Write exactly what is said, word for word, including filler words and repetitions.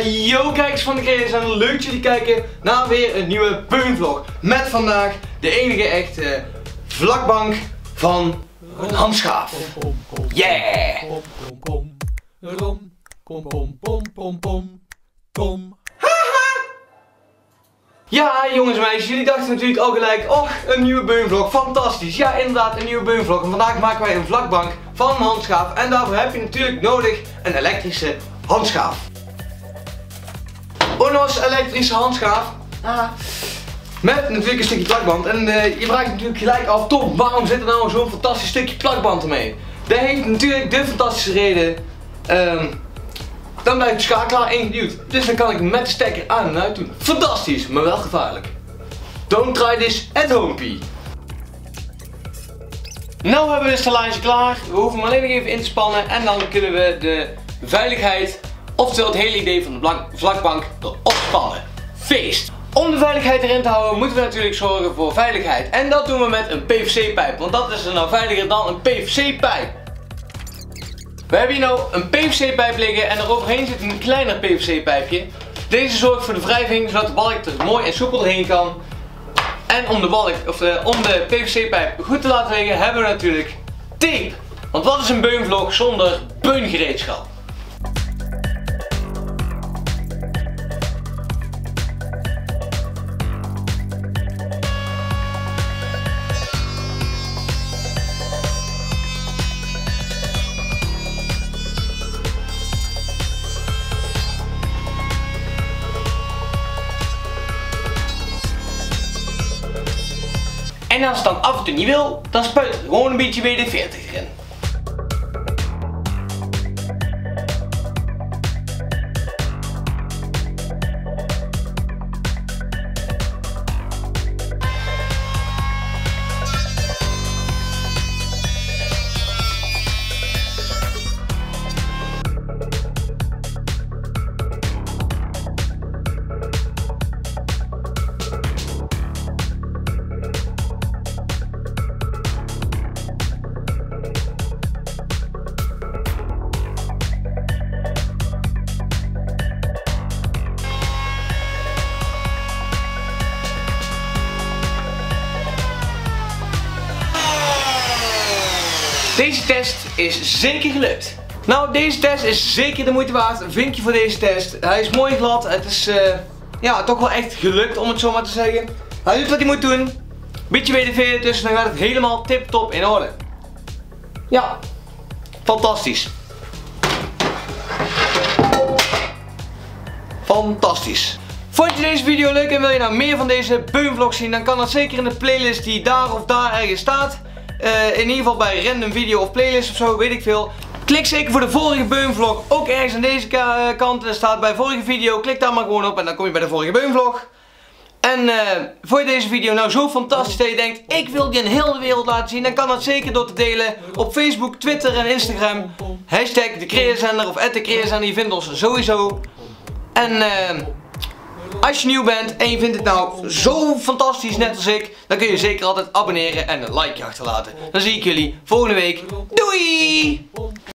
Yo kijkers van de Creators en leuk dat jullie kijken naar weer een nieuwe beunvlog. Met vandaag de enige echte vlakbank van Hans Schaaf. Yeah! Ja jongens en meisjes, jullie dachten natuurlijk al gelijk, och een nieuwe beunvlog, fantastisch. Ja inderdaad, een nieuwe beunvlog. En vandaag maken wij een vlakbank van Hans Schaaf. En daarvoor heb je natuurlijk nodig een elektrische handschaaf. Onos elektrische handschaaf. Ah. Met natuurlijk een stukje plakband. En uh, je vraagt je natuurlijk gelijk af, top, waarom zit er nou zo'n fantastisch stukje plakband ermee? Dat heeft natuurlijk de fantastische reden. Um, dan blijft de schakelaar ingeduwd. Dus dan kan ik met de stekker aan en uit doen. Fantastisch, maar wel gevaarlijk. Don't try this at home, P. Nou hebben we de stellage klaar. We hoeven hem alleen nog even in te spannen. En dan kunnen we de veiligheid, oftewel het hele idee van de vlakbank, erop spannen. Feest! Om de veiligheid erin te houden moeten we natuurlijk zorgen voor veiligheid. En dat doen we met een P V C pijp. Want dat is er nou veiliger dan een P V C pijp. We hebben hier nou een P V C pijp liggen en eroverheen zit een kleiner P V C pijpje. Deze zorgt voor de wrijving zodat de balk er mooi en soepel doorheen kan. En om de balk, of de, om de P V C pijp goed te laten liggen hebben we natuurlijk tape. Want wat is een beunvlog zonder beungereedschap? En als het dan af en toe niet wil, dan spuit er gewoon een beetje W D veertig erin. Deze test is zeker gelukt. Nou, deze test is zeker de moeite waard. Een vinkje voor deze test. Hij is mooi glad. Het is uh, ja, toch wel echt gelukt om het zo maar te zeggen. Hij doet wat hij moet doen. Beetje W D V, dus dan gaat het helemaal tip-top in orde. Ja, fantastisch. Fantastisch. Vond je deze video leuk en wil je nou meer van deze beunvlogs zien, dan kan dat zeker in de playlist die daar of daar ergens staat. Uh, in ieder geval bij random video of playlist of zo, weet ik veel. Klik zeker voor de vorige beunvlog ook ergens aan deze kant. Er staat bij vorige video, klik daar maar gewoon op en dan kom je bij de vorige beunvlog. En uh, vond je deze video nou zo fantastisch dat je denkt, ik wil die in heel de wereld laten zien, dan kan dat zeker door te delen op Facebook, Twitter en Instagram. Hashtag de Creazender of at de Creazender, je vindt ons sowieso. En uh, als je nieuw bent en je vindt het nou zo fantastisch net als ik, dan kun je zeker altijd abonneren en een likeje achterlaten. Dan zie ik jullie volgende week. Doei!